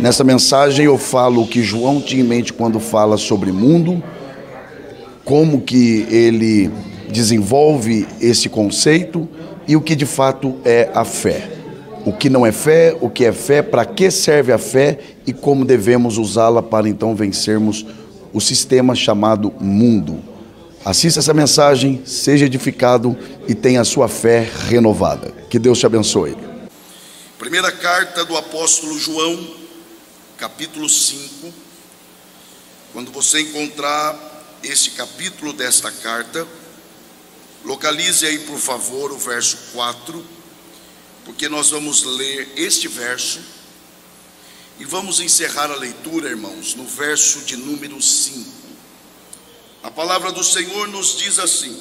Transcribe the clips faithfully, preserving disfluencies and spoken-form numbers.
Nessa mensagem eu falo o que João tinha em mente quando fala sobre mundo, como que ele desenvolve esse conceito e o que de fato é a fé. O que não é fé, o que é fé, para que serve a fé e como devemos usá-la para então vencermos o sistema chamado mundo. Assista essa mensagem, seja edificado e tenha a sua fé renovada. Que Deus te abençoe. Primeira carta do apóstolo João, capítulo cinco. Quando você encontrar esse capítulo desta carta, localize aí por favor o verso quatro, porque nós vamos ler este verso e vamos encerrar a leitura, irmãos, no verso de número cinco. A palavra do Senhor nos diz assim: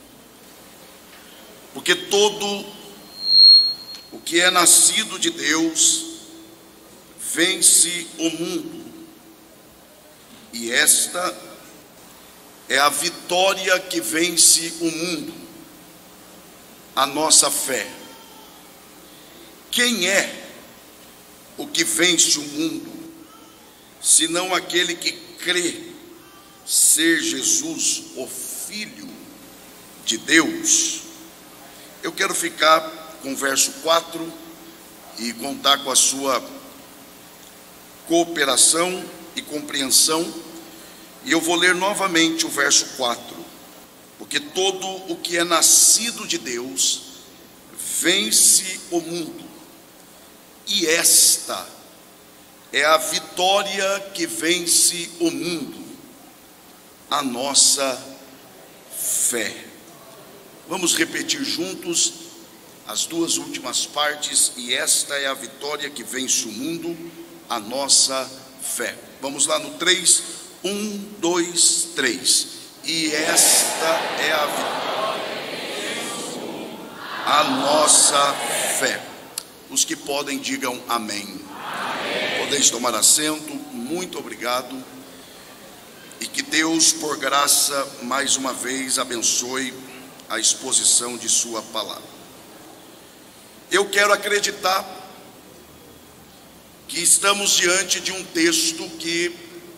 porque todo o que é nascido de Deus vence o mundo, e esta é a vitória que vence o mundo, a nossa fé. Quem é o que vence o mundo, senão aquele que crê ser Jesus, o Filho de Deus? Eu quero ficar com o verso quatro e contar com a sua cooperação e compreensão, e eu vou ler novamente o verso quatro. Porque todo o que é nascido de Deus vence o mundo, e esta é a vitória que vence o mundo, a nossa fé. Vamos repetir juntos as duas últimas partes: e esta é a vitória que vence o mundo, a nossa fé. Vamos lá no três, um, dois, três. E esta é a vitória que vence o mundo, a nossa fé. Os que podem, digam amém. Amém. Podeis tomar assento. Muito obrigado. E que Deus, por graça, mais uma vez abençoe a exposição de sua palavra. Eu quero acreditar que estamos diante de um texto que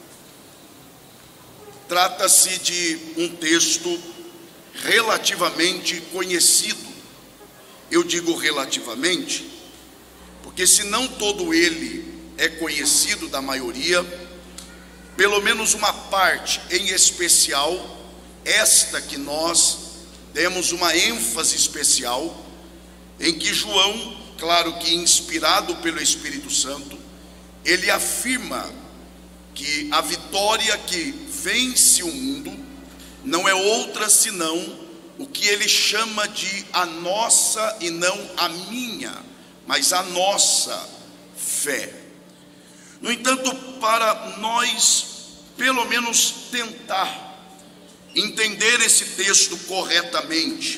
trata-se de um texto relativamente conhecido. Eu digo relativamente, porque se não todo ele é conhecido da maioria, pelo menos uma parte em especial, esta que nós demos uma ênfase especial, em que João, claro que inspirado pelo Espírito Santo, ele afirma que a vitória que vence o mundo não é outra senão o que ele chama de a nossa, e não a minha, mas a nossa fé. No entanto, para nós pelo menos tentar entender esse texto corretamente,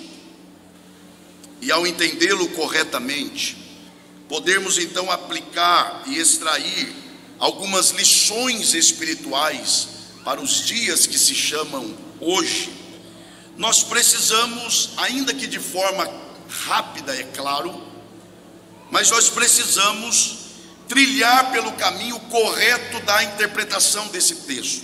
e ao entendê-lo corretamente, podermos então aplicar e extrair algumas lições espirituais para os dias que se chamam hoje, nós precisamos, ainda que de forma rápida, é claro, mas nós precisamos trilhar pelo caminho correto da interpretação desse texto.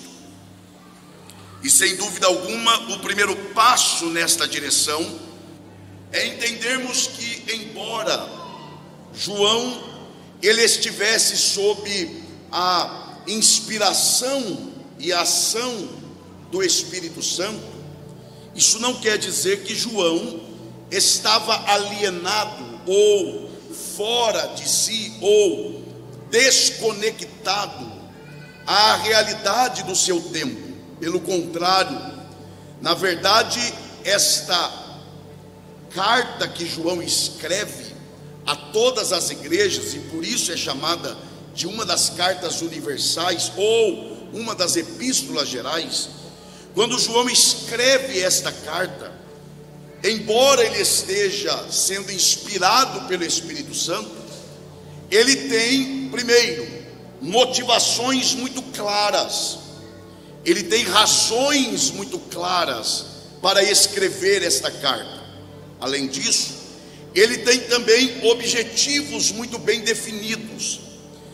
E sem dúvida alguma, o primeiro passo nesta direção é entendermos que, embora João ele estivesse sob a inspiração e a ação do Espírito Santo, isso não quer dizer que João estava alienado ou fora de si ou desconectado à realidade do seu tempo. Pelo contrário, na verdade, esta carta que João escreve a todas as igrejas, e por isso é chamada de uma das cartas universais ou uma das epístolas gerais, quando João escreve esta carta, embora ele esteja sendo inspirado pelo Espírito Santo, ele tem, primeiro, motivações muito claras, ele tem razões muito claras para escrever esta carta. Além disso, ele tem também objetivos muito bem definidos.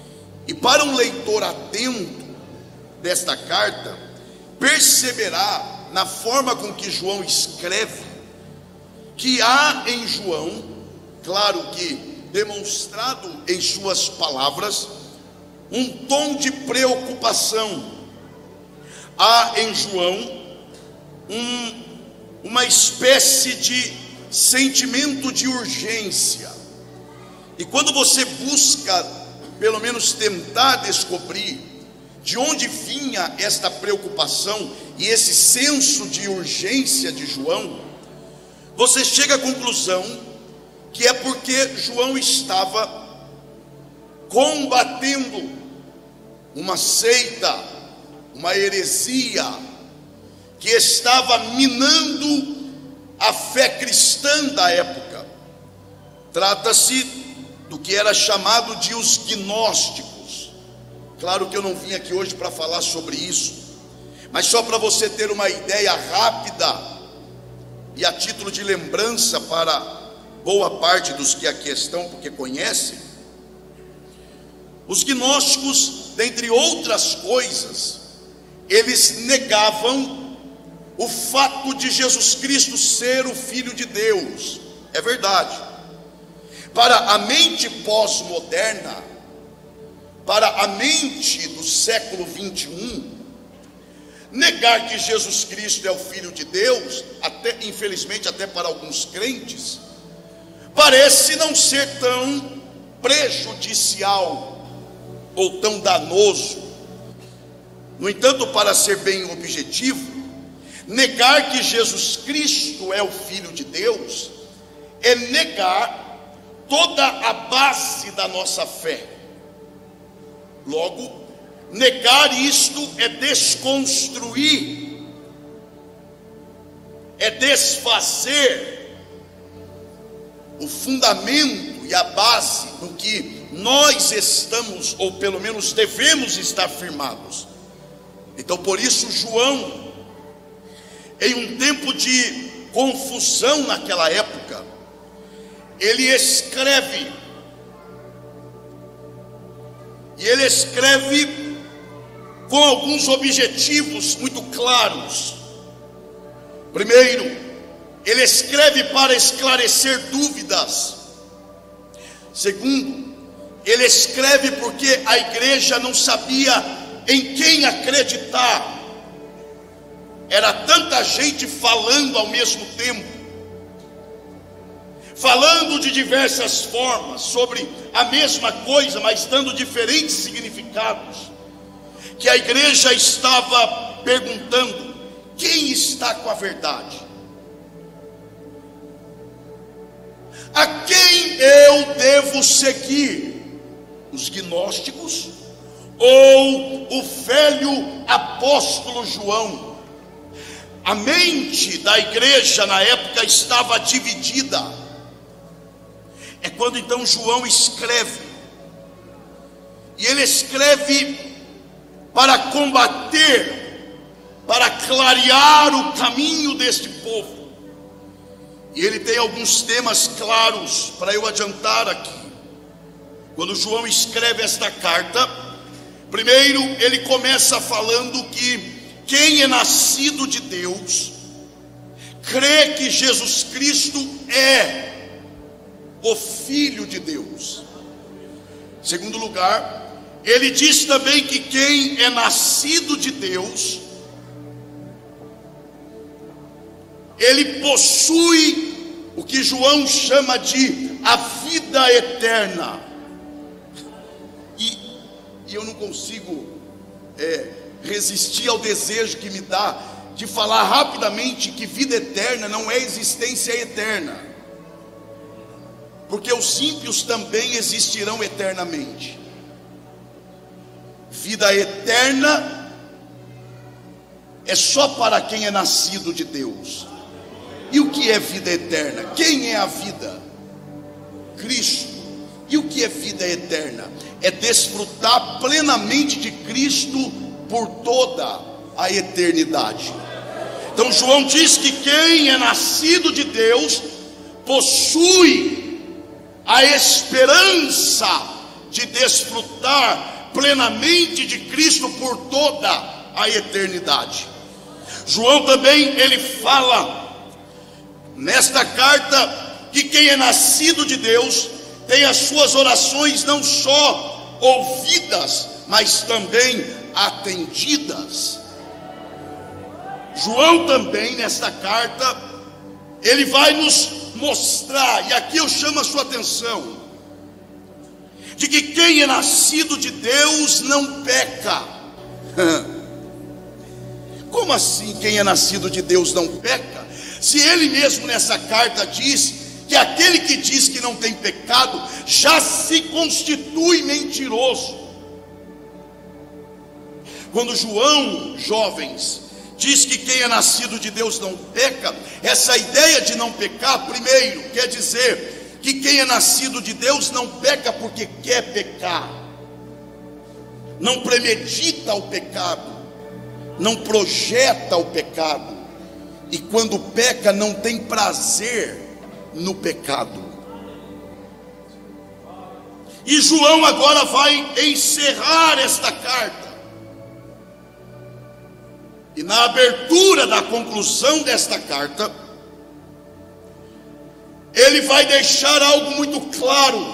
E para um leitor atento desta carta, perceberá na forma com que João escreve, que há em João, claro que demonstrado em suas palavras, um tom de preocupação. Há em João um, uma espécie de sentimento de urgência. E quando você busca, pelo menos tentar descobrir de onde vinha esta preocupação e esse senso de urgência de João, você chega à conclusão que é porque João estava combatendo uma seita, uma heresia que estava minando a fé cristã da época. Trata-se do que era chamado de os gnósticos. Claro que eu não vim aqui hoje para falar sobre isso, mas só para você ter uma ideia rápida e a título de lembrança para boa parte dos que aqui estão, porque conhecem, os gnósticos, dentre outras coisas, eles negavam o fato de Jesus Cristo ser o Filho de Deus. É verdade. Para a mente pós-moderna, para a mente do século vinte e um, negar que Jesus Cristo é o Filho de Deus, até, infelizmente até para alguns crentes, parece não ser tão prejudicial ou tão danoso. No entanto, para ser bem objetivo, negar que Jesus Cristo é o Filho de Deus é negar toda a base da nossa fé. Logo, negar isto é desconstruir, é desfazer o fundamento e a base no que nós estamos, ou pelo menos devemos estar firmados. Então, por isso, João, em um tempo de confusão naquela época, ele escreve, e ele escreve com alguns objetivos muito claros. Primeiro, ele escreve para esclarecer dúvidas. Segundo, ele escreve porque a igreja não sabia em quem acreditar. Era tanta gente falando ao mesmo tempo, falando de diversas formas sobre a mesma coisa, mas dando diferentes significados, que a igreja estava perguntando: quem está com a verdade? A quem eu devo seguir? Os gnósticos ou o velho apóstolo João? A mente da igreja na época estava dividida. É quando então João escreve, e ele escreve para combater, para clarear o caminho deste povo. E ele tem alguns temas claros para eu adiantar aqui. Quando João escreve esta carta, primeiro ele começa falando que quem é nascido de Deus crê que Jesus Cristo é o Filho de Deus. Em segundo lugar, ele diz também que quem é nascido de Deus, ele possui o que João chama de a vida eterna. E, e eu não consigo é, resistir ao desejo que me dá de falar rapidamente que vida eterna não é existência eterna, porque os ímpios também existirão eternamente. Vida eterna é só para quem é nascido de Deus. E o que é vida eterna? Quem é a vida? Cristo. E o que é vida eterna? É desfrutar plenamente de Cristo por toda a eternidade. Então João diz que quem é nascido de Deus possui a esperança de desfrutar plenamente de Cristo por toda a eternidade. João também, ele fala nesta carta que quem é nascido de Deus tem as suas orações não só ouvidas, mas também atendidas. João também, nesta carta, ele vai nos mostrar, e aqui eu chamo a sua atenção, de que quem é nascido de Deus não peca. Como assim quem é nascido de Deus não peca? Se ele mesmo nessa carta diz que aquele que diz que não tem pecado já se constitui mentiroso. Quando João, jovens, diz que quem é nascido de Deus não peca, essa ideia de não pecar, primeiro, quer dizer que quem é nascido de Deus não peca porque quer pecar, não premedita o pecado, não projeta o pecado, e quando peca não tem prazer no pecado. E João agora vai encerrar esta carta, e na abertura da conclusão desta carta, ele vai deixar algo muito claro.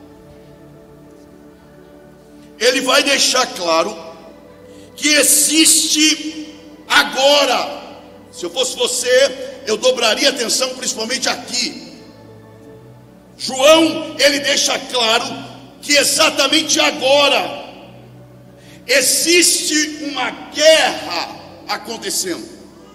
Ele vai deixar claro que existe agora. Se eu fosse você, eu dobraria atenção principalmente aqui. João, ele deixa claro que exatamente agora existe uma guerra acontecendo.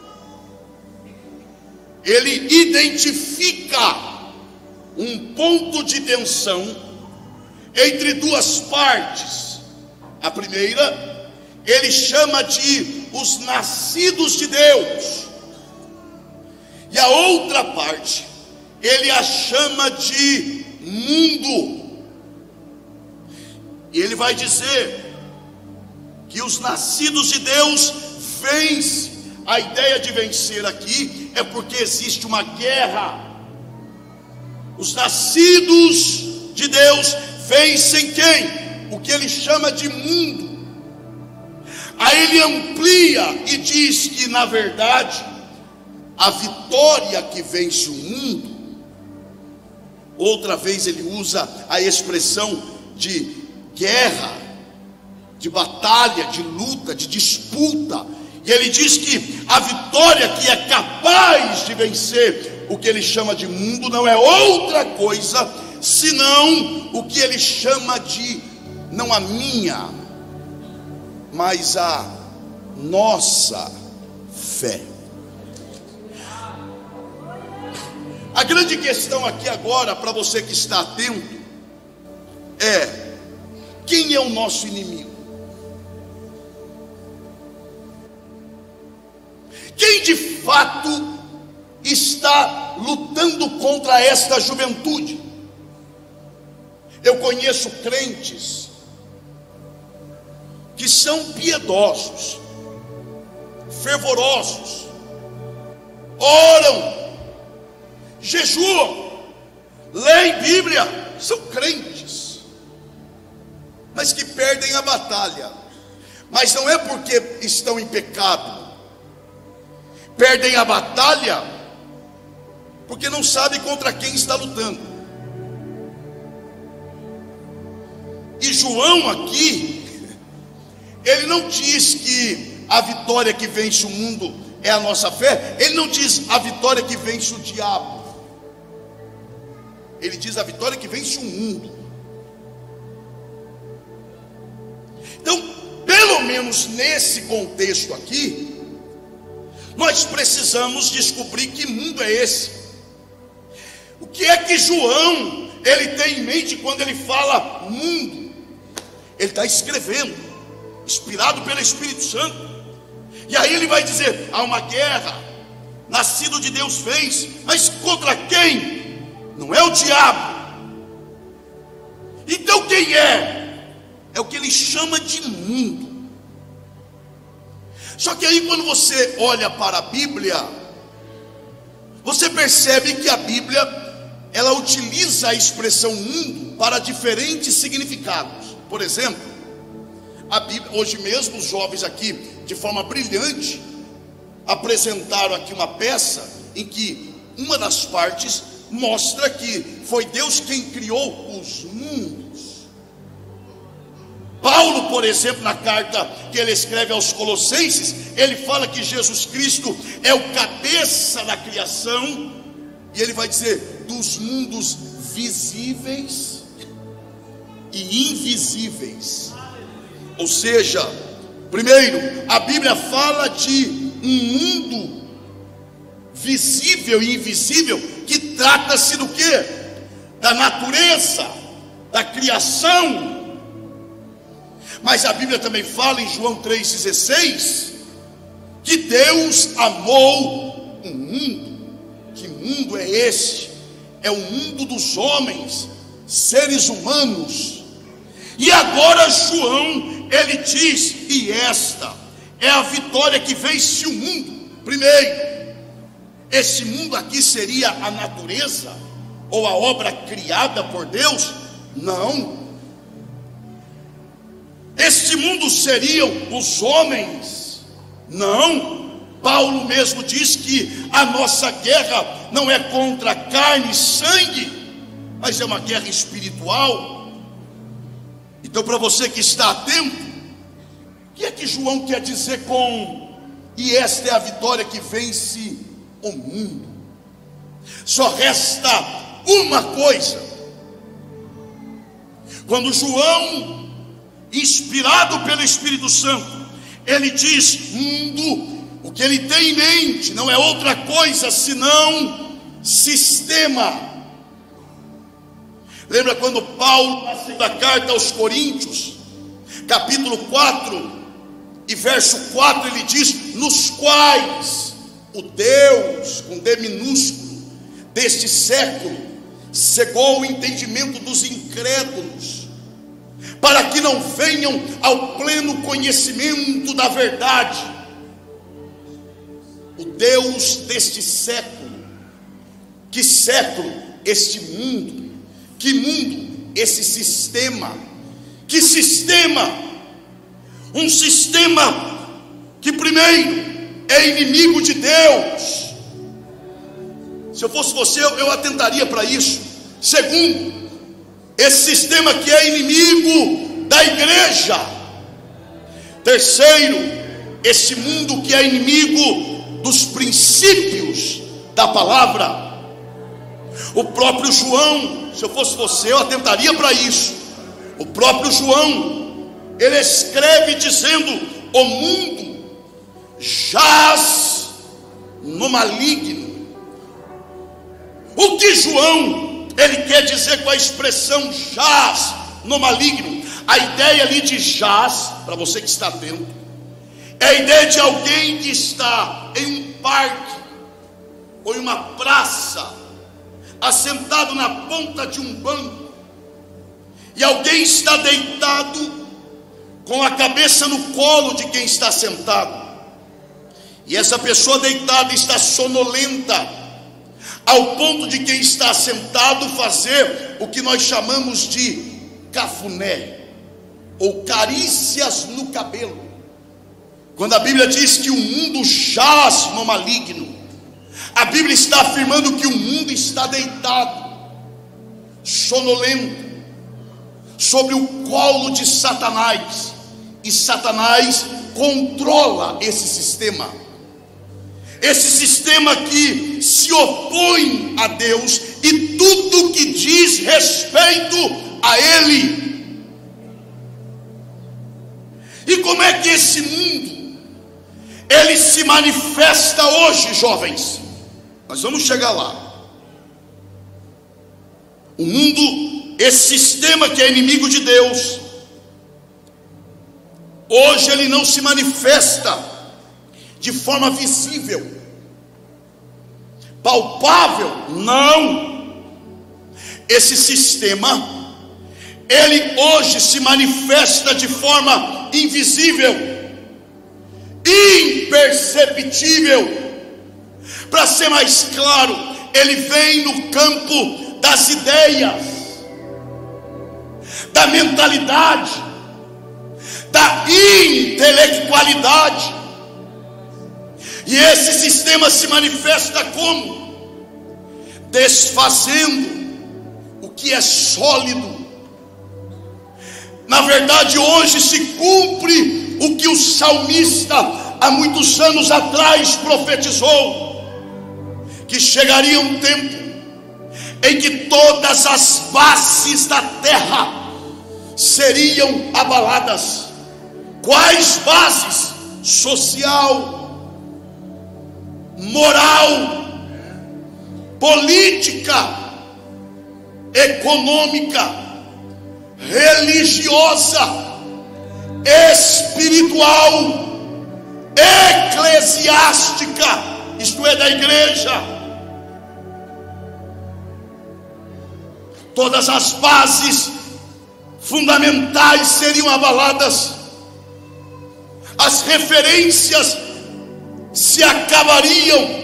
Ele identifica um ponto de tensão entre duas partes. A primeira, ele chama de os nascidos de Deus, e a outra parte, ele a chama de mundo. E ele vai dizer que os nascidos de Deus vencem. A ideia de vencer aqui é porque existe uma guerra. Os nascidos de Deus vencem quem? O que ele chama de mundo. Aí ele amplia e diz que, na verdade, a vitória que vence o mundo, outra vez ele usa a expressão de guerra, de batalha, de luta, de disputa. E ele diz que a vitória que é capaz de vencer o que ele chama de mundo não é outra coisa senão o que ele chama de, não a minha, mas a nossa fé. A grande questão aqui agora, para você que está atento, é: quem é o nosso inimigo? Quem de fato está lutando contra esta juventude? Eu conheço crentes que são piedosos, fervorosos, oram, jejuam, leem Bíblia, são crentes, mas que perdem a batalha. Mas não é porque estão em pecado, perdem a batalha porque não sabem contra quem está lutando. E João aqui, ele não diz que a vitória que vence o mundo é a nossa fé. Ele não diz a vitória que vence o diabo. Ele diz a vitória que vence o mundo. Então, pelo menos nesse contexto aqui, nós precisamos descobrir que mundo é esse. O que é que João, ele tem em mente quando ele fala mundo? Ele está escrevendo, inspirado pelo Espírito Santo. E aí ele vai dizer: há uma guerra, nascido de Deus vence, mas contra quem? Não é o diabo. Então quem é? É o que ele chama de mundo. Só que aí quando você olha para a Bíblia, você percebe que a Bíblia, ela utiliza a expressão mundo para diferentes significados. Por exemplo, a Bíblia, hoje mesmo os jovens aqui, de forma brilhante, apresentaram aqui uma peça em que uma das partes mostra que foi Deus quem criou os mundos. Paulo, por exemplo, na carta que ele escreve aos Colossenses, ele fala que Jesus Cristo é o cabeça da criação, e ele vai dizer dos mundos visíveis e invisíveis. Ou seja, primeiro, a Bíblia fala de um mundo visível e invisível, que trata-se do quê? Da natureza, da criação. Mas a Bíblia também fala em João três dezesseis que Deus amou o mundo. Que mundo é este? É o mundo dos homens, seres humanos. E agora João, ele diz: e esta é a vitória que vence o mundo. Primeiro, esse mundo aqui seria a natureza ou a obra criada por Deus? Não. Este mundo seriam os homens? Não. Paulo mesmo diz que a nossa guerra não é contra carne e sangue, mas é uma guerra espiritual. Então, para você que está atento, o que é que João quer dizer com e esta é a vitória que vence o mundo? Só resta uma coisa. Quando João, inspirado pelo Espírito Santo, ele diz mundo, o que ele tem em mente não é outra coisa senão sistema. Lembra quando Paulo, na segunda carta aos Coríntios, capítulo quatro e verso quatro, ele diz: nos quais o Deus, com D minúsculo, deste século, cegou o entendimento dos incrédulos, para que não venham ao pleno conhecimento da verdade. O Deus deste século. Que século? Este mundo. Que mundo? Esse sistema. Que sistema? Um sistema que primeiro é inimigo de Deus. Se eu fosse você, eu, eu atentaria para isso. Segundo, esse sistema que é inimigo da igreja. Terceiro, esse mundo que é inimigo dos princípios da palavra. O próprio João, se eu fosse você, eu atentaria para isso. O próprio João, ele escreve dizendo: o mundo jaz no maligno. O que João, ele quer dizer com a expressão jaz no maligno? A ideia ali de jaz, para você que está atento, é a ideia de alguém que está em um parque ou em uma praça, assentado na ponta de um banco, e alguém está deitado com a cabeça no colo de quem está sentado, e essa pessoa deitada está sonolenta, ao ponto de quem está sentado fazer o que nós chamamos de cafuné, ou carícias no cabelo. Quando a Bíblia diz que o mundo jaz no maligno, a Bíblia está afirmando que o mundo está deitado, sonolento, sobre o colo de Satanás, e Satanás controla esse sistema, esse sistema que se opõe a Deus e tudo que diz respeito a Ele. E como é que esse mundo ele se manifesta hoje, jovens? Nós vamos chegar lá. O mundo, esse sistema que é inimigo de Deus, hoje ele não se manifesta de forma visível, palpável, não. Esse sistema, ele hoje se manifesta de forma invisível, imperceptível. Para ser mais claro, ele vem no campo das ideias, da mentalidade, da intelectualidade. E esse sistema se manifesta como? Desfazendo o que é sólido. Na verdade, hoje se cumpre o que o salmista há muitos anos atrás profetizou, que chegaria um tempo em que todas as bases da terra seriam abaladas. Quais bases? Social, moral, política, econômica, religiosa, espiritual, eclesiástica, isto é, da igreja. Todas as bases fundamentais seriam abaladas, as referências se acabariam.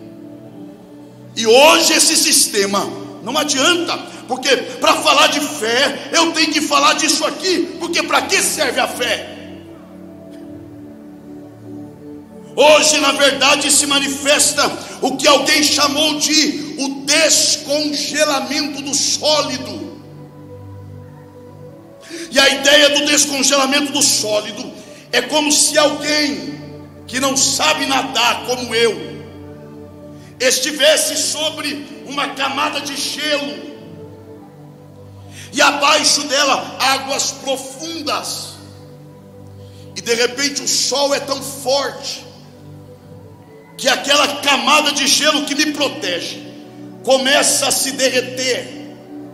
E hoje esse sistema, não adianta, porque para falar de fé eu tenho que falar disso aqui, porque para que serve a fé? Hoje, na verdade, se manifesta o que alguém chamou de o descongelamento do sólido. E a ideia do descongelamento do sólido é como se alguém que não sabe nadar, como eu, estivesse sobre uma camada de gelo e abaixo dela águas profundas, e de repente o sol é tão forte que aquela camada de gelo que me protege começa a se derreter.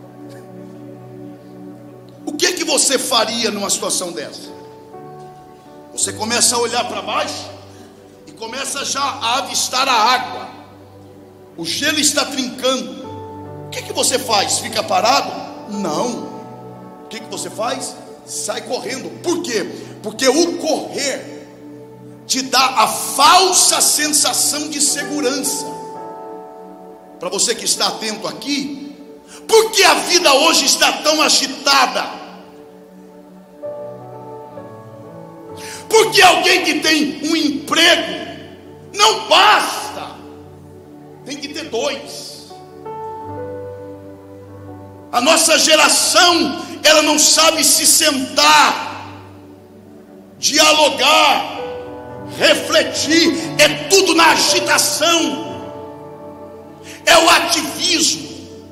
O que que você faria numa situação dessa? Você começa a olhar para baixo e começa já a avistar a água. O gelo está trincando. O que que você faz? Fica parado? Não. O que que você faz? Sai correndo. Por quê? Porque o correr te dá a falsa sensação de segurança. Para você que está atento aqui, por que a vida hoje está tão agitada? Porque alguém que tem um emprego não basta, tem que ter dois. A nossa geração, ela não sabe se sentar, dialogar, refletir, é tudo na agitação, é o ativismo.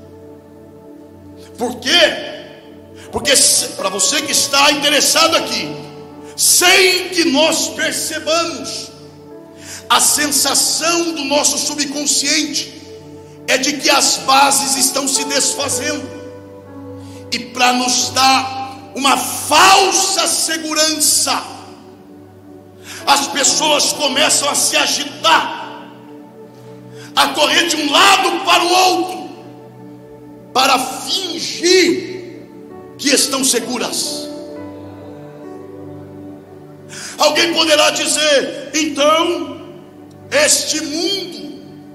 Por quê? Porque para você que está interessado aqui, sem que nós percebamos, a sensação do nosso subconsciente é de que as bases estão se desfazendo, e para nos dar uma falsa segurança, as pessoas começam a se agitar, a correr de um lado para o outro, para fingir que estão seguras. Alguém poderá dizer: então, este mundo,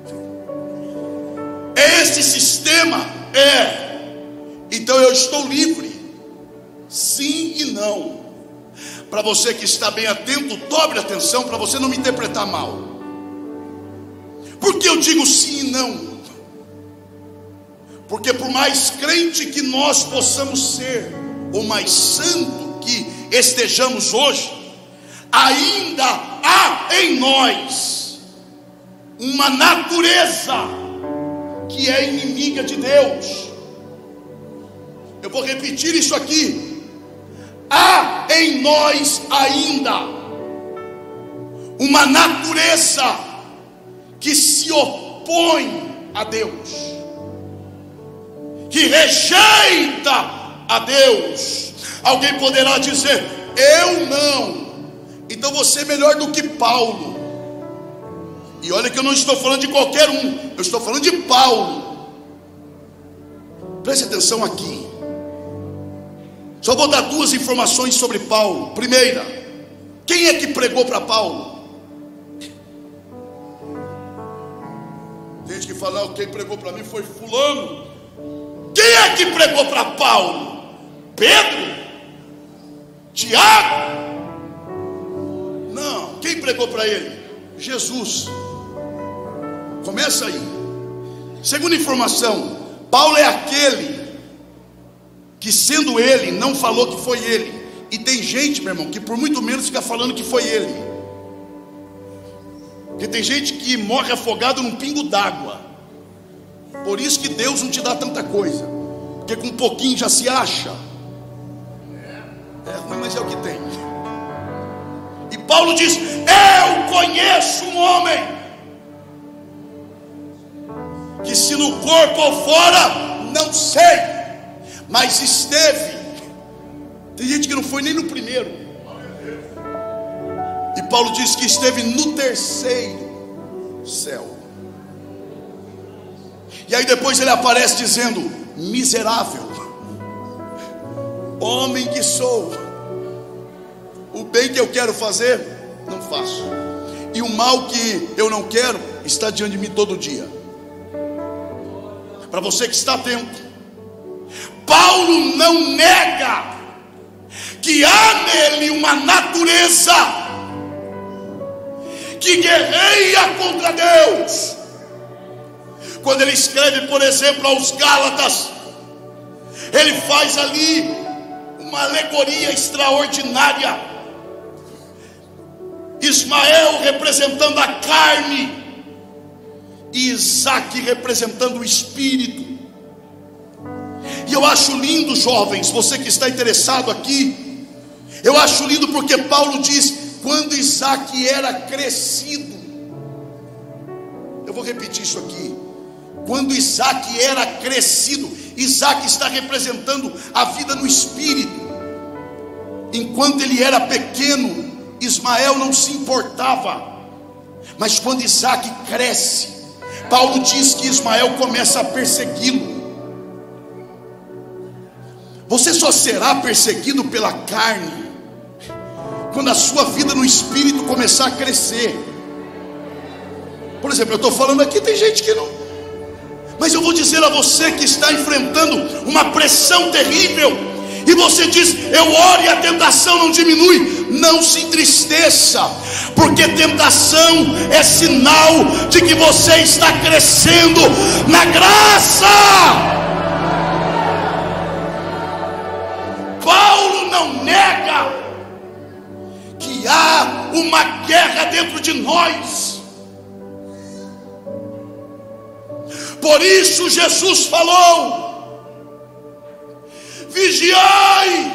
é este sistema? É. Então eu estou livre. Sim e não. Para você que está bem atento, dobre atenção para você não me interpretar mal. Por que eu digo sim e não? Porque por mais crente que nós possamos ser, ou mais santo que estejamos hoje, ainda há em nós uma natureza que é inimiga de Deus. Eu vou repetir isso aqui. Há em nós ainda uma natureza que se opõe a Deus, que rejeita a Deus. Alguém poderá dizer: eu não. Então você é melhor do que Paulo. E olha que eu não estou falando de qualquer um, eu estou falando de Paulo. Preste atenção aqui. Só vou dar duas informações sobre Paulo. Primeira, quem é que pregou para Paulo? Tem gente que fala: ah, quem pregou para mim foi fulano. Quem é que pregou para Paulo? Pedro? Tiago? pregou para ele? Jesus. Começa aí. Segunda informação, Paulo é aquele que, sendo ele, não falou que foi ele. E tem gente, meu irmão, que por muito menos fica falando que foi ele. Porque tem gente que morre afogado num pingo d'água. Por isso que Deus não te dá tanta coisa, porque com um pouquinho já se acha. É, mas é o que tem. E Paulo diz: eu conheço um homem que, se no corpo ou fora, não sei, mas esteve. Tem gente que não foi nem no primeiro. E Paulo diz que esteve no terceiro céu. E aí depois ele aparece dizendo: miserável homem que sou, o bem que eu quero fazer, não faço, e o mal que eu não quero está diante de mim todo dia. Para você que está atento, Paulo não nega que há nele uma natureza que guerreia contra Deus. Quando ele escreve, por exemplo, aos Gálatas, ele faz ali uma alegoria extraordinária. Ismael representando a carne e Isaac representando o espírito. E eu acho lindo, jovens, você que está interessado aqui, eu acho lindo porque Paulo diz: quando Isaac era crescido. Eu vou repetir isso aqui. Quando Isaac era crescido, Isaac está representando a vida no espírito. Enquanto ele era pequeno, Ismael não se importava. Mas quando Isaac cresce, Paulo diz que Ismael começa a persegui-lo. Você só será perseguido pela carne quando a sua vida no espírito começar a crescer. Por exemplo, eu estou falando aqui, tem gente que não, mas eu vou dizer a você que está enfrentando uma pressão terrível, e você diz: eu oro e a tentação não diminui. Não se entristeça, porque tentação é sinal de que você está crescendo na graça. Paulo não nega que há uma guerra dentro de nós. Por isso Jesus falou: vigiai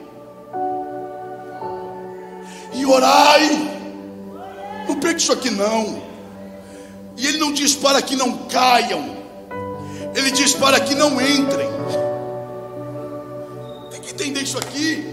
e orai. Não perca isso aqui não. E ele não diz para que não caiam, ele diz para que não entrem. Tem que entender isso aqui.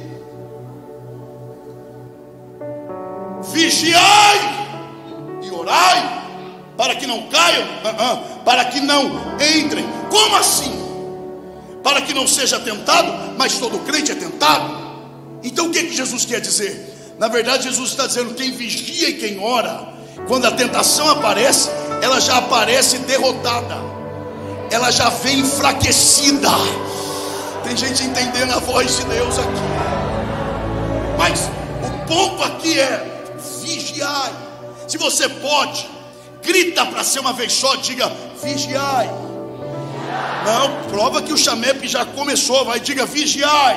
Vigiai e orai para que não caiam, uh -uh, para que não entrem. Como assim? Para que não seja tentado, mas todo crente é tentado. Então o que, que Jesus quer dizer? Na verdade, Jesus está dizendo: quem vigia e quem ora, quando a tentação aparece, ela já aparece derrotada, ela já vem enfraquecida. Tem gente entendendo a voz de Deus aqui. Mas o ponto aqui é: vigiai. Se você pode, grita para ser uma vez só, diga: vigiai. Não, prova que o chamepe já começou, vai, diga: vigiai.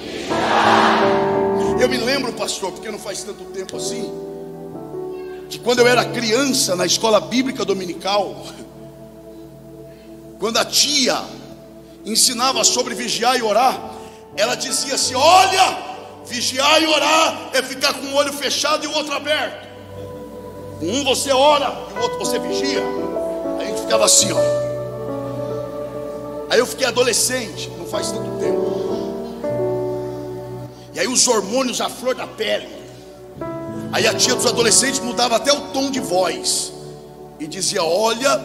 Eu me lembro, pastor, porque não faz tanto tempo assim, que quando eu era criança na escola bíblica dominical, quando a tia ensinava sobre vigiar e orar, ela dizia assim: olha, vigiar e orar é ficar com o olho fechado e o outro aberto. Um você ora e o outro você vigia. Aí a gente ficava assim, ó. Aí eu fiquei adolescente, não faz tanto tempo. E aí os hormônios à flor da pele. Aí a tia dos adolescentes mudava até o tom de voz e dizia: olha,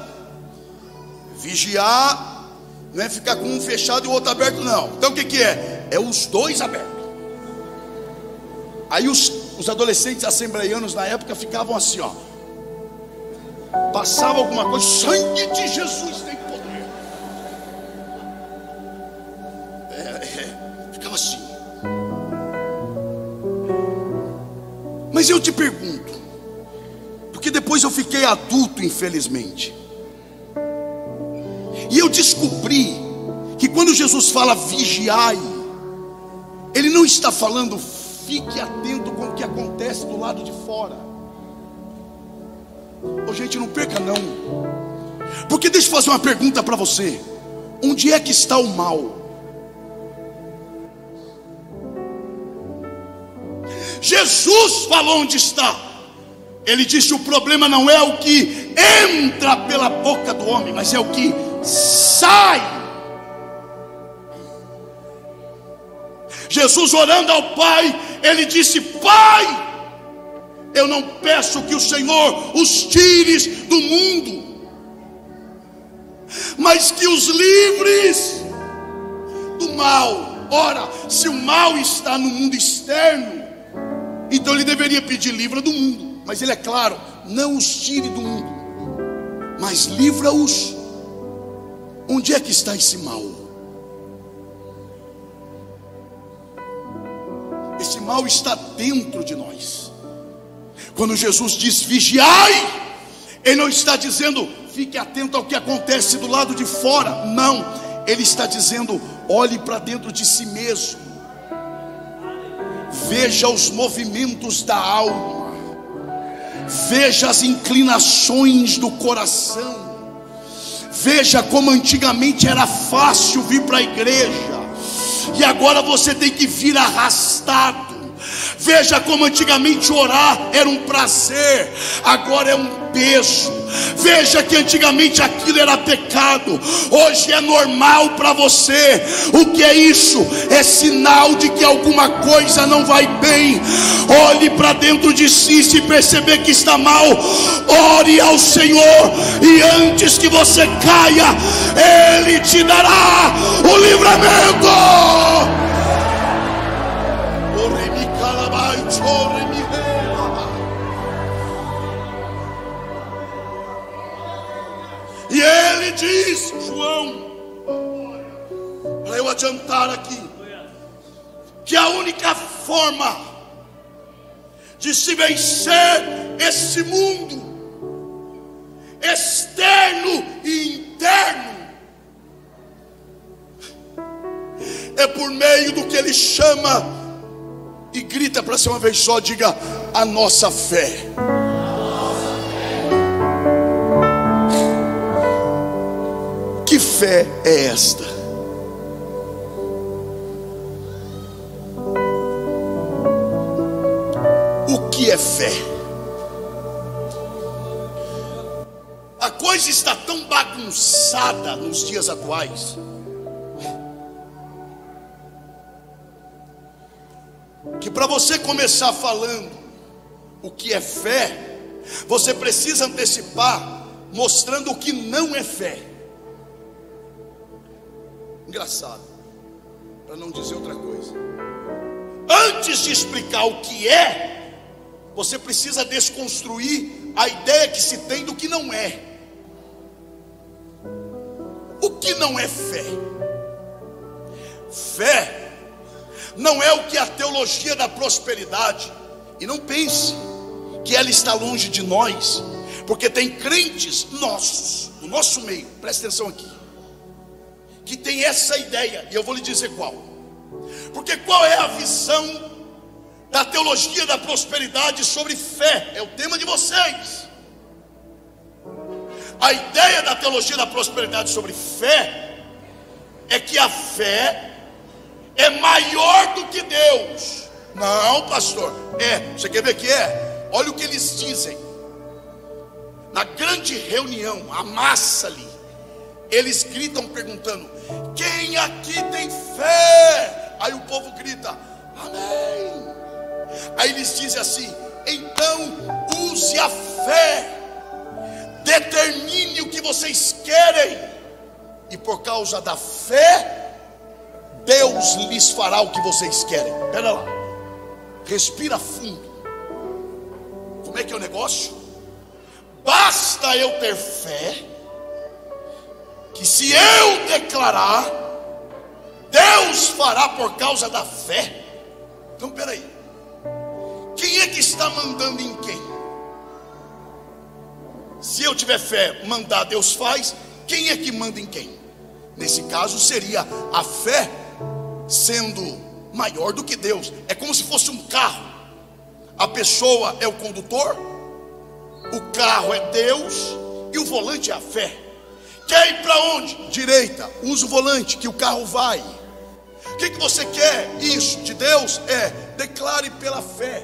vigiar não é ficar com um fechado e o outro aberto, não. Então o que que é? É os dois abertos. Aí os, os adolescentes assembleianos na época ficavam assim, ó. Passava alguma coisa: sangue de Jesus tem poder. É, é, ficava assim. Mas eu te pergunto, Depois eu fiquei adulto, infelizmente, e eu descobri que quando Jesus fala vigiai, Ele não está falando fique atento com o que acontece do lado de fora. Ô gente, não perca não. Porque deixa eu fazer uma pergunta para você: onde é que está o mal? Jesus falou onde está. Ele disse: o problema não é o que entra pela boca do homem, mas é o que sai. Jesus, orando ao Pai, Ele disse: Pai, eu não peço que o Senhor os tires do mundo, mas que os livres do mal. Ora, se o mal está no mundo externo, então Ele deveria pedir: livra do mundo. Mas Ele é claro: não os tire do mundo, mas livra-os. Onde é que está esse mal? Esse mal está dentro de nós. Quando Jesus diz vigiai, Ele não está dizendo fique atento ao que acontece do lado de fora. Não, Ele está dizendo olhe para dentro de si mesmo. Veja os movimentos da alma, veja as inclinações do coração. Veja como antigamente era fácil vir para a igreja, e agora você tem que vir arrastado. Veja como antigamente orar era um prazer, agora é um peso. Veja que antigamente aquilo era pecado, hoje é normal para você. O que é isso? É sinal de que alguma coisa não vai bem. Olhe para dentro de si, se perceber que está mal, ore ao Senhor, e antes que você caia, Ele te dará o livramento. E Ele diz, João, para eu adiantar aqui, que a única forma de se vencer esse mundo externo e interno é por meio do que Ele chama, e grita para ser uma vez só, diga: a nossa fé. Que fé é esta? O que é fé? A coisa está tão bagunçada nos dias atuais que para você começar falando o que é fé, você precisa antecipar mostrando o que não é fé. Engraçado, para não dizer outra coisa. Antes de explicar o que é, você precisa desconstruir a ideia que se tem do que não é. O que não é fé? Fé não é o que a teologia da prosperidade, e não pense que ela está longe de nós, porque tem crentes nossos, no nosso meio, presta atenção aqui, que tem essa ideia, e eu vou lhe dizer qual. Porque qual é a visão da teologia da prosperidade sobre fé? É o tema de vocês. A ideia da teologia da prosperidade sobre fé é que a fé é maior do que Deus. Não, pastor, é, você quer ver que é? Olha o que eles dizem na grande reunião, a massa ali. Eles gritam perguntando: quem aqui tem fé? Aí o povo grita: amém. Aí eles dizem assim: então use a fé, determine o que vocês querem, e por causa da fé Deus lhes fará o que vocês querem. Espera lá, respira fundo. Como é que é o negócio? Basta eu ter fé, que se eu declarar, Deus fará por causa da fé. Então peraí, quem é que está mandando em quem? Se eu tiver fé, mandar Deus faz. Quem é que manda em quem? Nesse caso seria a fé sendo maior do que Deus. É como se fosse um carro. A pessoa é o condutor, o carro é Deus e o volante é a fé. Quer ir para onde? Direita, usa o volante que o carro vai. O que, que você quer? Isso de Deus é declare pela fé.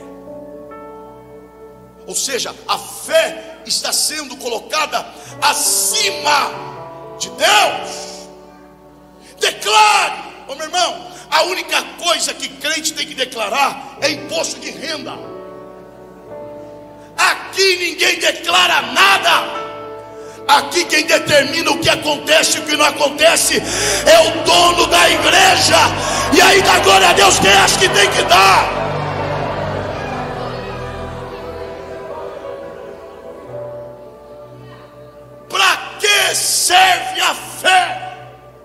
Ou seja, a fé está sendo colocada acima de Deus. Declare. Ô meu irmão, a única coisa que crente tem que declarar é imposto de renda. Aqui ninguém declara nada. Aqui quem determina o que acontece e o que não acontece é o dono da igreja. E aí dá glória a Deus quem acha que tem que dar. Para que serve a fé?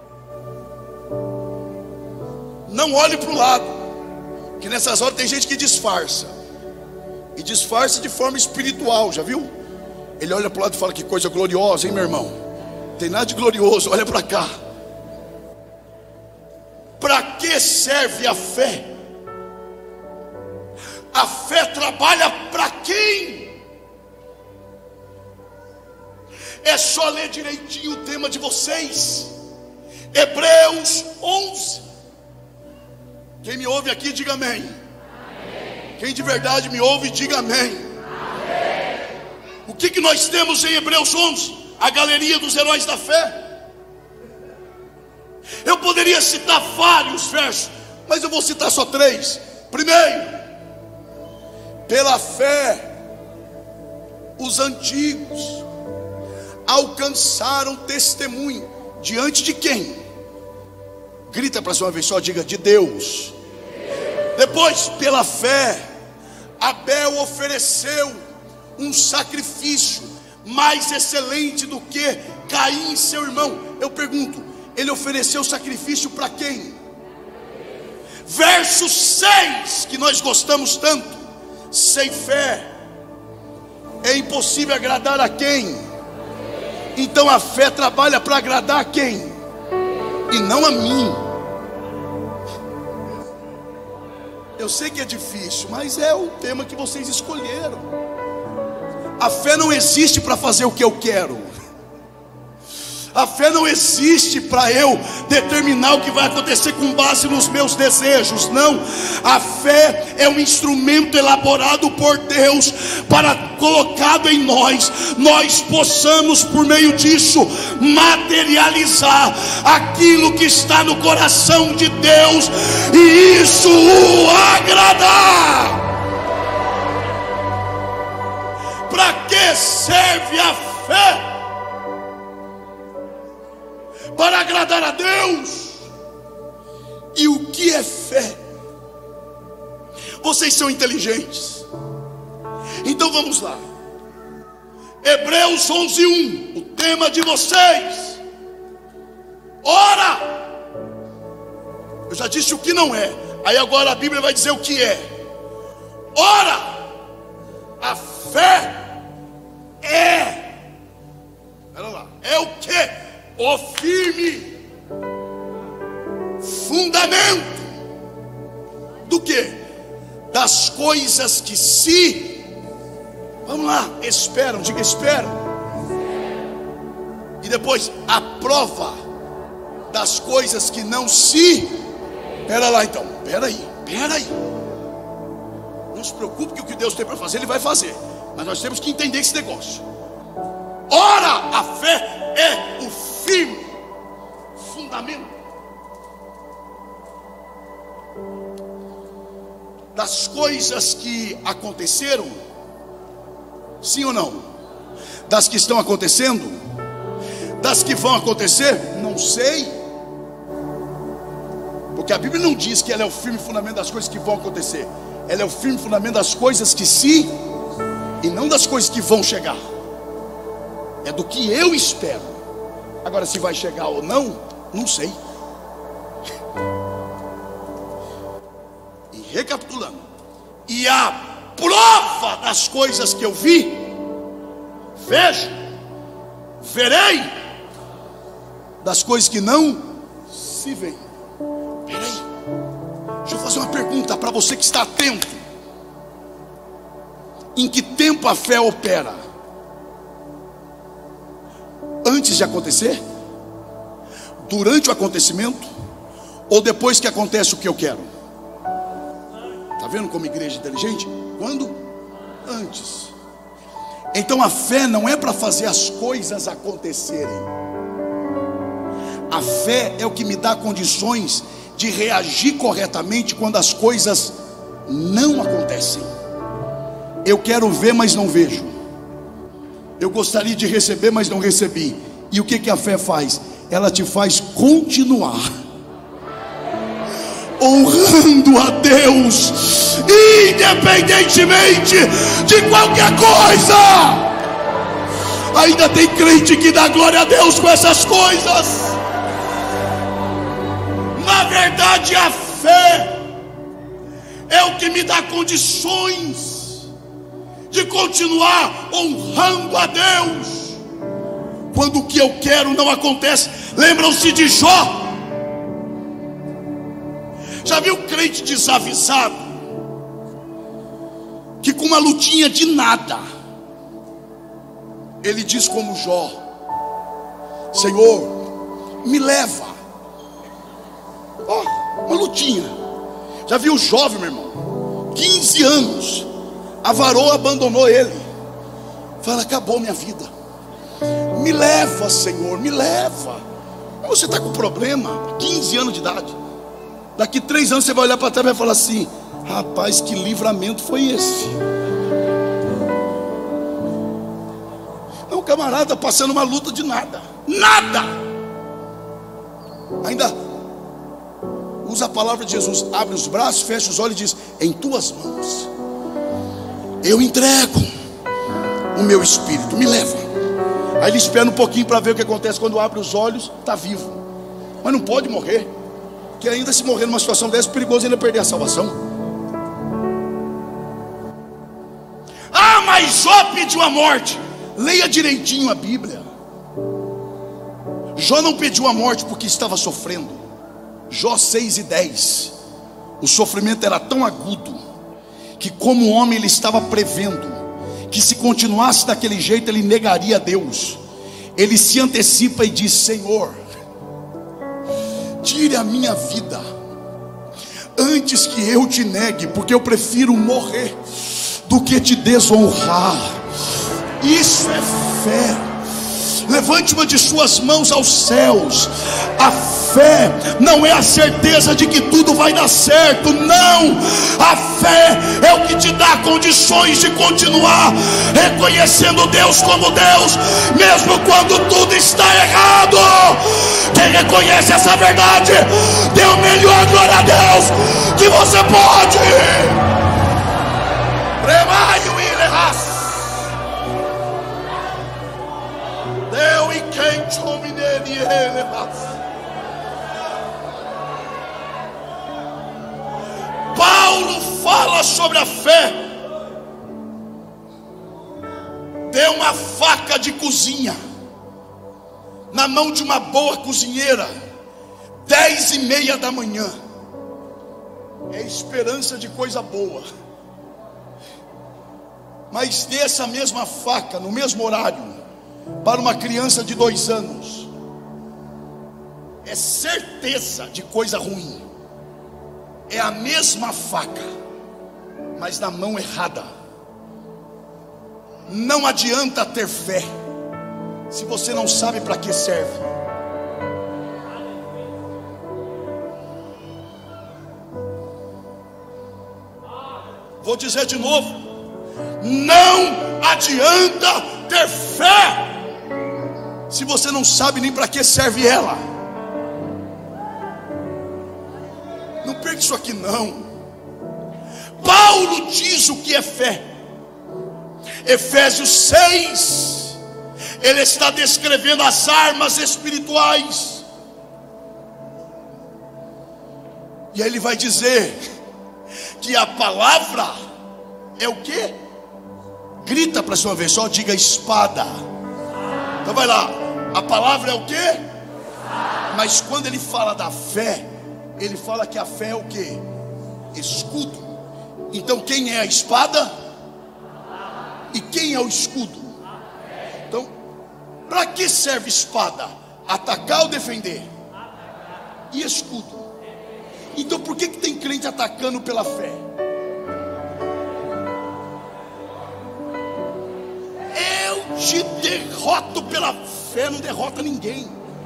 Não olhe para o lado, que nessas horas tem gente que disfarça. E disfarça de forma espiritual, já viu? Ele olha para o lado e fala: que coisa gloriosa, hein, meu irmão? Tem nada de glorioso, olha para cá. Para que serve a fé? A fé trabalha para quem? É só ler direitinho o tema de vocês, Hebreus onze. Quem me ouve aqui, diga amém. Amém. Quem de verdade me ouve, diga amém. Amém. O que, que nós temos em Hebreus onze? A galeria dos heróis da fé. Eu poderia citar vários versos, mas eu vou citar só três. Primeiro, pela fé, os antigos alcançaram testemunho. Diante de quem? Grita para a sua vez só, diga: de Deus. Depois, pela fé, Abel ofereceu um sacrifício mais excelente do que Caim, seu irmão. Eu pergunto, ele ofereceu sacrifício para quem? Verso seis, que nós gostamos tanto: sem fé é impossível agradar a quem? Então a fé trabalha para agradar a quem? E não a mim. Eu sei que é difícil, mas é o tema que vocês escolheram. A fé não existe para fazer o que eu quero. A fé não existe para eu determinar o que vai acontecer com base nos meus desejos. Não, a fé é um instrumento elaborado por Deus para, colocado em nós, nós possamos por meio disso materializar aquilo que está no coração de Deus e isso o agradar. Para que serve a fé? Para agradar a Deus. E o que é fé? Vocês são inteligentes, então vamos lá. Hebreus onze, um, o tema de vocês. Ora, eu já disse o que não é, aí agora a Bíblia vai dizer o que é. Ora, a fé é, olha lá, é o que? O firme fundamento do que? Das coisas que se, vamos lá, esperam, diga esperam. E depois a prova das coisas que não se. Pera lá então, pera aí, pera aí. Não se preocupe que o que Deus tem para fazer, Ele vai fazer. Mas nós temos que entender esse negócio. Ora, a fé é o firme fundamento das coisas que aconteceram. Sim ou não? Das que estão acontecendo? Das que vão acontecer? Não sei. Porque a Bíblia não diz que ela é o firme fundamento das coisas que vão acontecer. Ela é o firme fundamento das coisas que se, e não das coisas que vão chegar. É do que eu espero. Agora, se vai chegar ou não, não sei. E recapitulando, e a prova das coisas que eu vi vejo, verei das coisas que não se veem. Peraí, deixa eu fazer uma pergunta para você que está atento. Em que tempo a fé opera? Antes de acontecer? Durante o acontecimento? Ou depois que acontece o que eu quero? Está vendo como igreja inteligente? Quando? Antes. Então a fé não é para fazer as coisas acontecerem. A fé é o que me dá condições de reagir corretamente quando as coisas não acontecem. Eu quero ver, mas não vejo. Eu gostaria de receber, mas não recebi. E o que que a fé faz? Ela te faz continuar honrando a Deus, independentemente de qualquer coisa. Ainda tem crente que dá glória a Deus com essas coisas. Na verdade, a fé é o que me dá condições de continuar honrando a Deus quando o que eu quero não acontece. Lembram-se de Jó? Já viu crente desavisado que com uma lutinha de nada ele diz como Jó: Senhor, me leva. Ó, oh, uma lutinha. Já viu o jovem, meu irmão, quinze anos, a varoa abandonou ele. Fala: acabou minha vida, me leva, Senhor, me leva. Você está com problema, quinze anos de idade. Daqui três anos você vai olhar para trás e vai falar assim: rapaz, que livramento foi esse? Não, o camarada passando uma luta de nada. Nada. Ainda usa a palavra de Jesus: abre os braços, fecha os olhos e diz: em tuas mãos eu entrego o meu espírito, me leva. Aí ele espera um pouquinho para ver o que acontece. Quando abre os olhos, está vivo, mas não pode morrer, que ainda se morrer numa situação dessa é perigoso ainda perder a salvação. Ah, mas Jó pediu a morte. Leia direitinho a Bíblia. Jó não pediu a morte porque estava sofrendo. Jó seis e dez. O sofrimento era tão agudo que, como homem, ele estava prevendo que se continuasse daquele jeito ele negaria a Deus. Ele se antecipa e diz: Senhor, tire a minha vida antes que eu te negue, porque eu prefiro morrer do que te desonrar. Isso é fé. Levante uma de suas mãos aos céus. A fé não é a certeza de que tudo vai dar certo, não. A fé é o que te dá condições de continuar reconhecendo Deus como Deus, mesmo quando tudo está errado. Quem reconhece essa verdade, dê o melhor glória a Deus que você pode. Premaio e lerras. Deu e quem tome nele ele. Paulo fala sobre a fé. Deu uma faca de cozinha na mão de uma boa cozinheira, dez e meia da manhã. É esperança de coisa boa. Mas dê essa mesma faca no mesmo horário para uma criança de dois anos, é certeza de coisa ruim. É a mesma faca, mas na mão errada. Não adianta ter fé se você não sabe para que serve. Vou dizer de novo: não adianta ter fé se você não sabe nem para que serve ela. Não perca isso aqui não. Paulo diz o que é fé. Efésios seis, ele está descrevendo as armas espirituais. E aí ele vai dizer que a palavra é o que? Grita para sua vez, só diga espada. Então vai lá, a palavra é o quê? Mas quando ele fala da fé, ele fala que a fé é o quê? Escudo. Então quem é a espada? E quem é o escudo? Então, para que serve espada? Atacar ou defender? E escudo? Então por que que tem crente atacando pela fé? Eu te derroto pela fé, não derrota ninguém.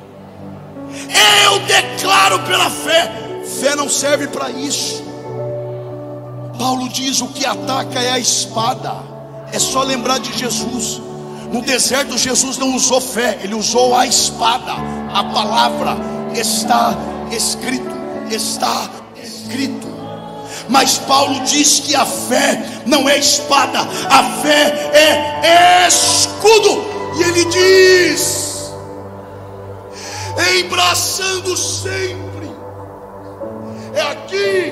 Eu declaro pela fé. Fé não serve para isso. Paulo diz: o que ataca é a espada. É só lembrar de Jesus. No deserto Jesus não usou fé, ele usou a espada. A palavra está escrito, está escrito. Mas Paulo diz que a fé não é espada, a fé é escudo. E ele diz: embraçando sempre. É aqui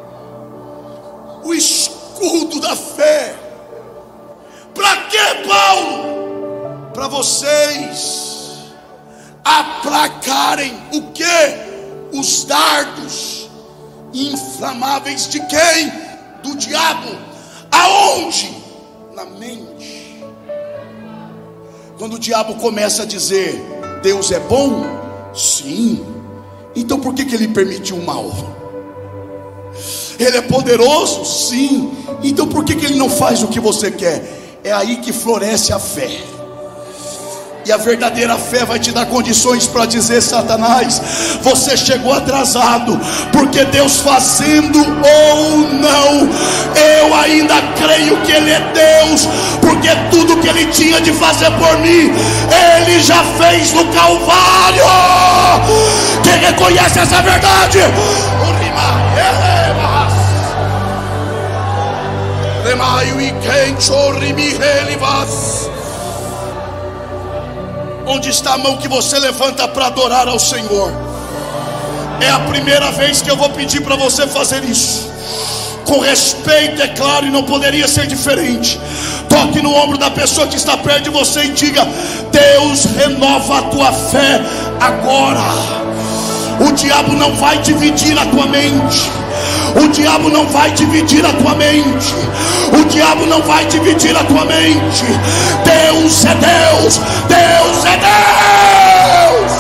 o escudo da fé. Para que, Paulo? Para vocês aplacarem o que? Os dardos inflamáveis de quem? Do diabo. Aonde? Na mente. Quando o diabo começa a dizer: Deus é bom? Sim. Então por que que ele permitiu o mal? Ele é poderoso? Sim. Então por que que ele não faz o que você quer? É aí que floresce a fé. E a verdadeira fé vai te dar condições para dizer: Satanás, você chegou atrasado, porque Deus fazendo ou não, eu ainda creio que Ele é Deus, porque tudo que Ele tinha de fazer por mim, Ele já fez no Calvário. Quem reconhece essa verdade? Onde está a mão que você levanta para adorar ao Senhor? É a primeira vez que eu vou pedir para você fazer isso. Com respeito, é claro, e não poderia ser diferente. Toque no ombro da pessoa que está perto de você e diga: Deus, renova a tua fé agora. O diabo não vai dividir a tua mente. O diabo não vai dividir a tua mente. O diabo não vai dividir a tua mente. Deus é Deus. Deus é Deus.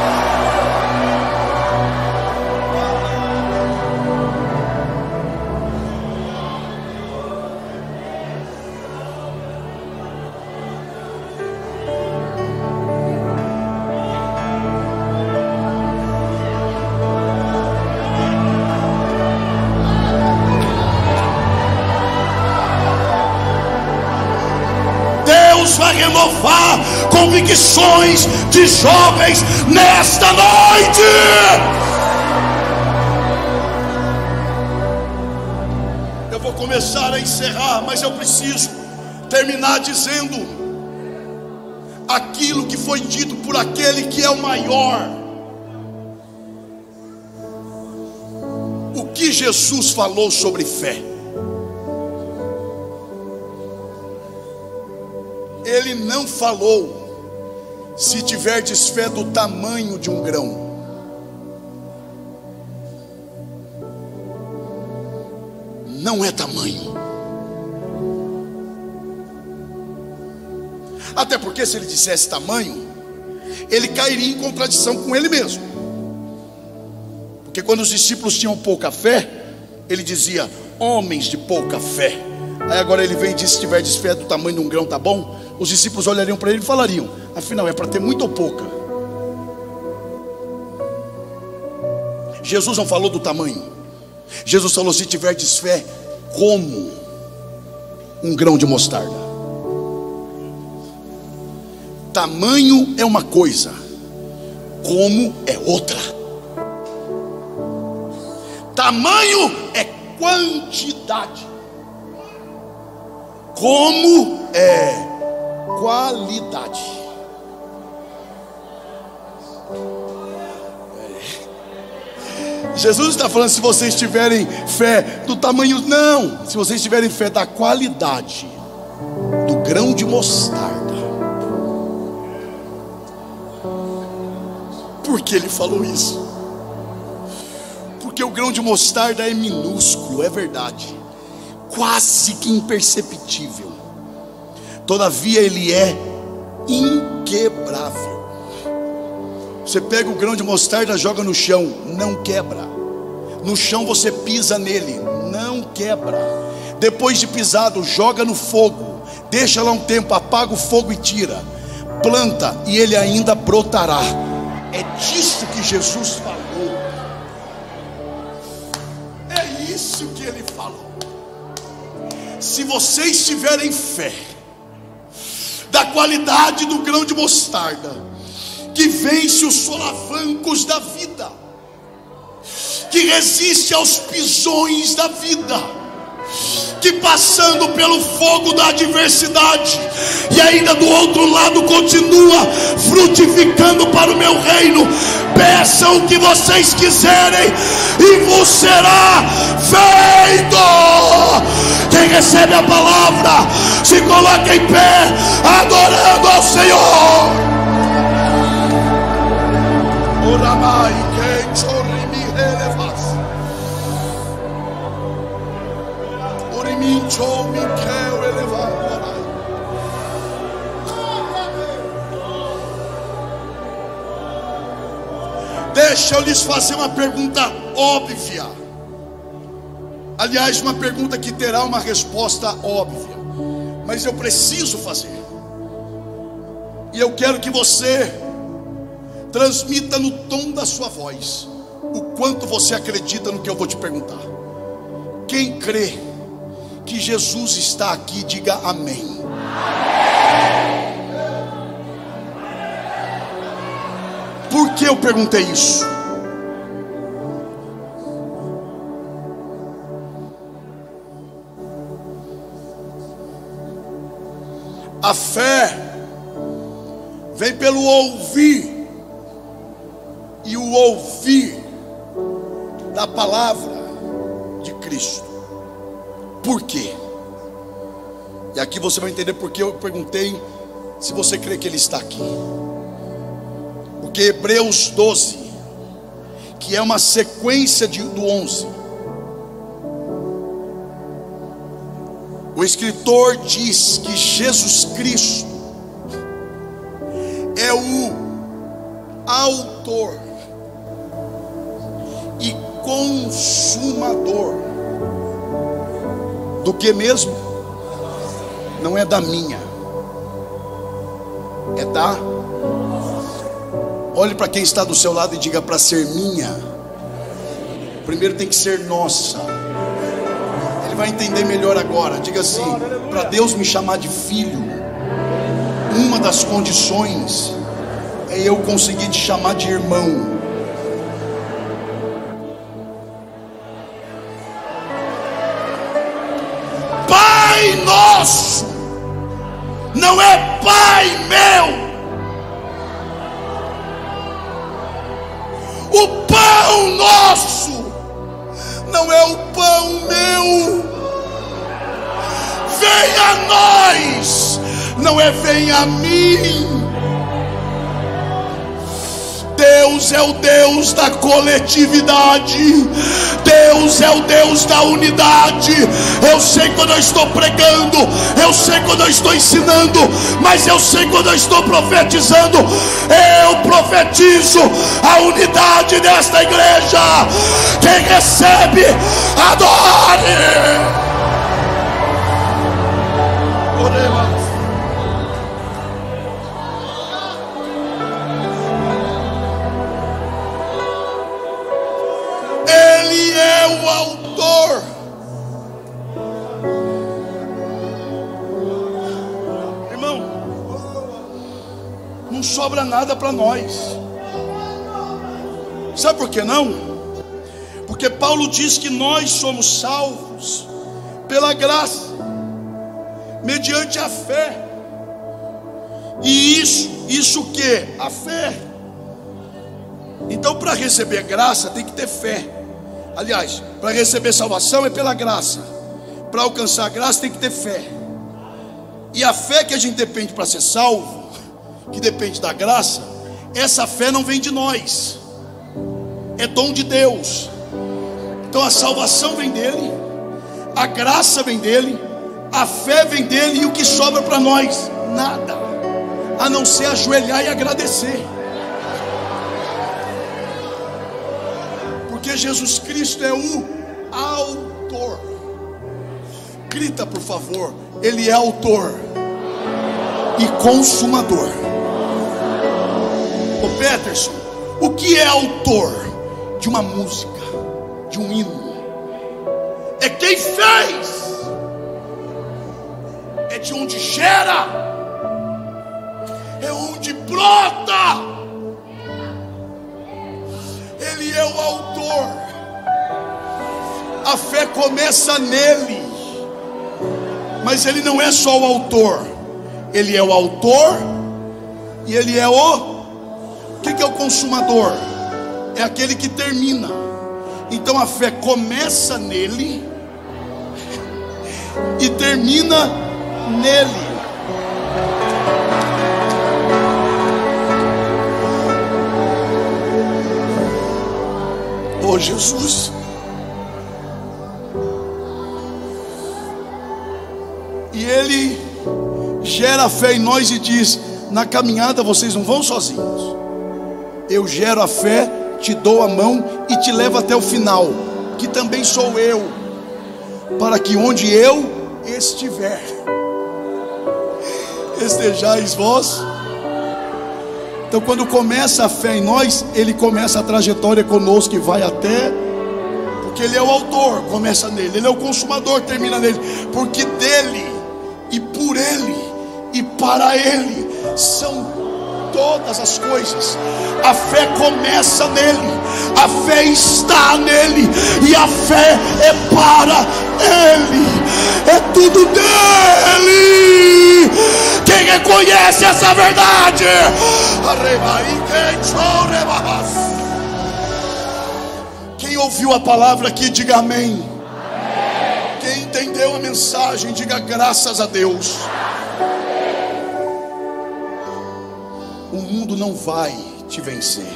Vai renovar convicções de jovens nesta noite. Eu vou começar a encerrar, mas eu preciso terminar dizendo aquilo que foi dito por aquele que é o maior. O que Jesus falou sobre fé? Ele não falou: se tiverdes fé do tamanho de um grão. Não é tamanho. Até porque se ele dissesse tamanho, ele cairia em contradição com ele mesmo. Porque quando os discípulos tinham pouca fé, ele dizia: homens de pouca fé. Aí agora ele vem e diz: se tiverdes fé do tamanho de um grão, tá bom? Os discípulos olhariam para ele e falariam: afinal, é para ter muito ou pouca? Jesus não falou do tamanho. Jesus falou: se tiverdes fé como um grão de mostarda. Tamanho é uma coisa, como é outra. Tamanho é quantidade, como é qualidade. Jesus está falando: se vocês tiverem fé do tamanho, não. Se vocês tiverem fé da qualidade, do grão de mostarda. Por que ele falou isso? Porque o grão de mostarda é minúsculo, é verdade, quase que imperceptível, todavia ele é inquebrável. Você pega o grão de mostarda, joga no chão, não quebra. No chão você pisa nele, não quebra. Depois de pisado, joga no fogo, deixa lá um tempo, apaga o fogo e tira. Planta e ele ainda brotará. É disso que Jesus falou. É isso que ele falou. Se vocês tiverem fé da qualidade do grão de mostarda, que vence os solavancos da vida, que resiste aos pisões da vida, que passando pelo fogo da adversidade e ainda do outro lado continua frutificando para o meu reino, peçam o que vocês quiserem e vos será feito. Quem recebe a palavra, se coloca em pé, adorando ao Senhor. Oramai, quem chorimi elevas. Orimincho mi quero elevar. Deixa eu lhes fazer uma pergunta óbvia. Aliás, uma pergunta que terá uma resposta óbvia, mas eu preciso fazer. E eu quero que você transmita no tom da sua voz o quanto você acredita no que eu vou te perguntar. Quem crê que Jesus está aqui, diga amém. Por que eu perguntei isso? A fé vem pelo ouvir, e o ouvir da palavra de Cristo. Por quê? E aqui você vai entender porque eu perguntei se você crê que Ele está aqui. Porque Hebreus doze, que é uma sequência de, do onze, o escritor diz que Jesus Cristo é o autor e consumador do que mesmo? Não é da minha, é da. Olhe para quem está do seu lado e diga: para ser minha, primeiro tem que ser nossa. Ele vai entender melhor agora. Diga assim: para Deus me chamar de filho, uma das condições é eu conseguir te chamar de irmão. Pai nosso não é pai meu. O pão nosso não é o pão meu. Venha a nós, não é venha a mim. Deus é o Deus da coletividade. Deus é o Deus da unidade. Eu sei quando eu estou pregando, eu sei quando eu estou ensinando, mas eu sei quando eu estou profetizando. Eu profetizo a unidade desta igreja. Quem recebe, adore. Oremos. Ele é o autor. Irmão, não sobra nada para nós. Sabe por que não? Porque Paulo diz que nós somos salvos pela graça, mediante a fé. E isso, isso o que? A fé. Então, para receber graça tem que ter fé. Aliás, para receber salvação é pela graça. Para alcançar a graça tem que ter fé. E a fé que a gente depende para ser salvo, que depende da graça, essa fé não vem de nós, é dom de Deus. Então a salvação vem dele, a graça vem dele, a fé vem dele, e o que sobra para nós? Nada, a não ser ajoelhar e agradecer. Porque Jesus Cristo é o autor. Grita, por favor, ele é autor e consumador. Ô Peterson, o que é autor de uma música, de um hino? É quem fez, é de onde gera, é onde brota. Ele é o autor. A fé começa nele, mas ele não é só o autor, ele é o autor e ele é o... O que é o consumador? É aquele que termina. Então a fé começa nele e termina nele. Oh Jesus, e ele gera fé em nós e diz: na caminhada vocês não vão sozinhos, eu gero a fé, te dou a mão e te levo até o final, que também sou eu, para que onde eu estiver, estejais vós. Então quando começa a fé em nós, ele começa a trajetória conosco e vai até, porque ele é o autor, começa nele, ele é o consumador, termina nele, porque dele e por ele e para ele são todas as coisas. A fé começa nele, a fé está nele, e a fé é para ele, é tudo dele. Quem reconhece essa verdade? Quem ouviu a palavra aqui, diga amém. Quem entendeu a mensagem, diga graças a Deus. O mundo não vai te vencer.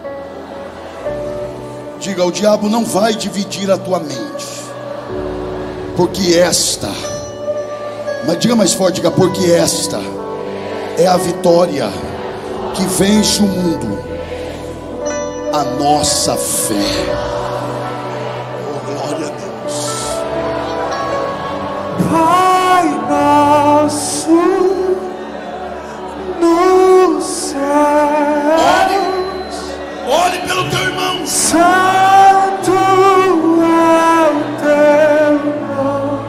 Diga: o diabo não vai dividir a tua mente, porque esta, mas diga mais forte, diga: porque esta é a vitória que vence o mundo, a nossa fé. Oh, glória a Deus. Pai nosso no céu, Ore, ore pelo teu irmão. santo é o teu nome,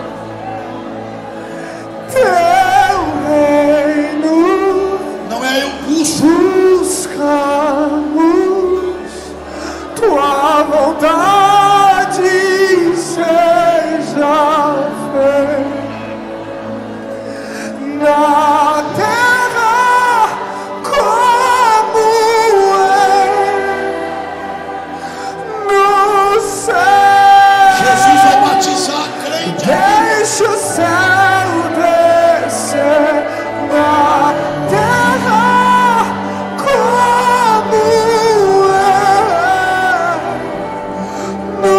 teu reino Não é eu busco, buscamos, tua vontade seja feita na terra como é no céu. Jesus vai batizar a crente. Deixa o céu descer na terra como é no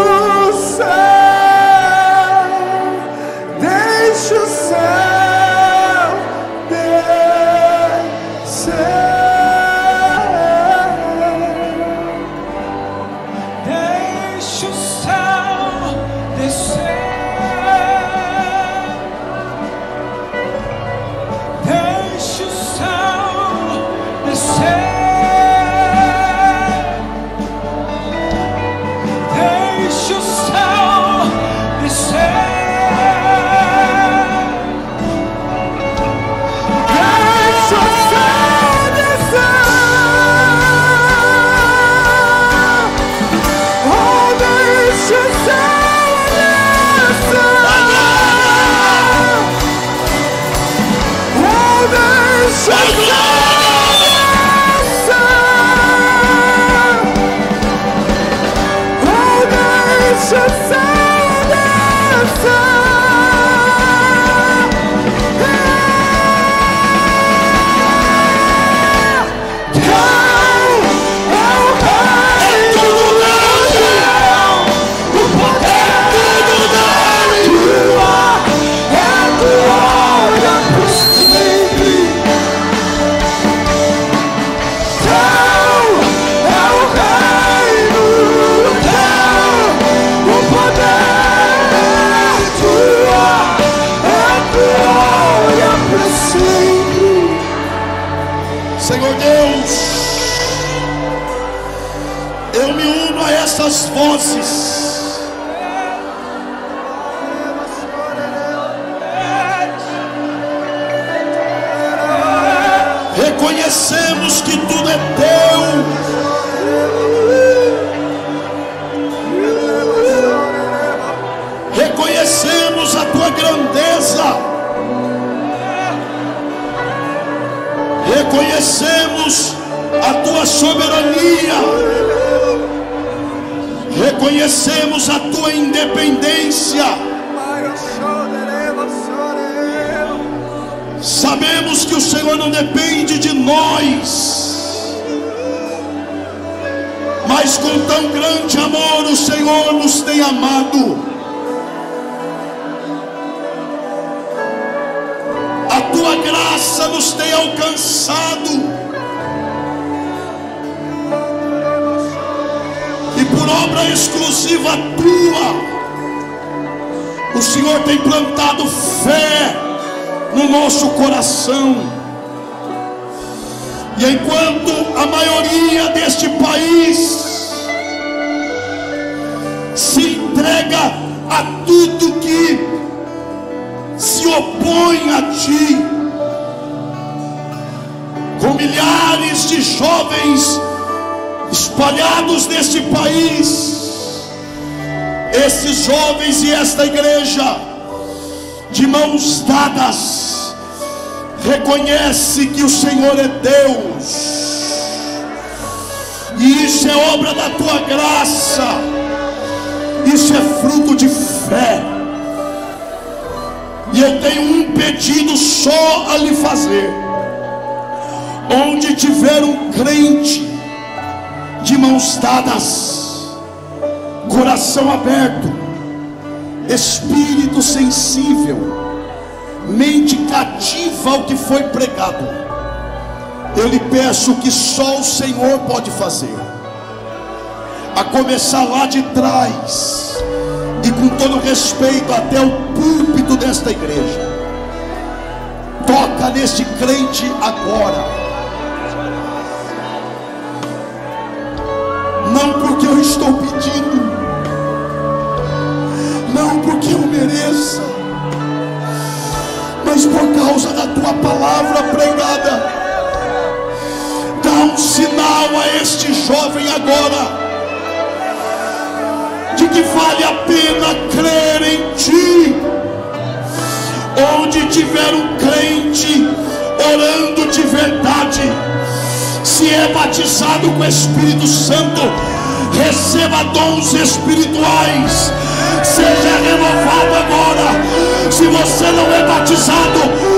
céu. Deixa o céu descer. Deixa o céu descer. Deixa o céu descer. Deixa o céu descer. Deixa o céu descer. Oh, deixa o céu descer. Oh, deixa o céu descer. Oh, deixa o céu descer. as vozes. Reconhecemos que tudo é teu. Reconhecemos a tua grandeza. Reconhecemos a tua soberania. Reconhecemos a tua independência. Sabemos que o Senhor não depende de nós, mas com tão grande amor o Senhor nos tem amado. A tua graça nos tem alcançado, e por obra exclusiva tua, o Senhor tem plantado fé no nosso coração. E enquanto a maioria deste país se entrega a tudo que se opõe a ti, com milhares de jovens espalhados neste país, esses jovens e esta igreja, de mãos dadas, reconhece que o Senhor é Deus, e isso é obra da tua graça, isso é fruto de fé. E eu tenho um pedido só a lhe fazer: onde tiver um crente de mãos dadas, coração aberto, espírito sensível, mente cativa ao que foi pregado, eu lhe peço que só o Senhor pode fazer, a começar lá de trás, e com todo respeito até o púlpito desta igreja. Toca neste crente agora, não porque eu estou pedindo, não porque eu mereça, mas por causa da tua palavra pregada. Dá um sinal a este jovem agora, de que vale a pena crer em ti. Onde tiver um crente orando de verdade, se é batizado com o Espírito Santo, receba dons espirituais, seja renovado agora. Se você não é batizado,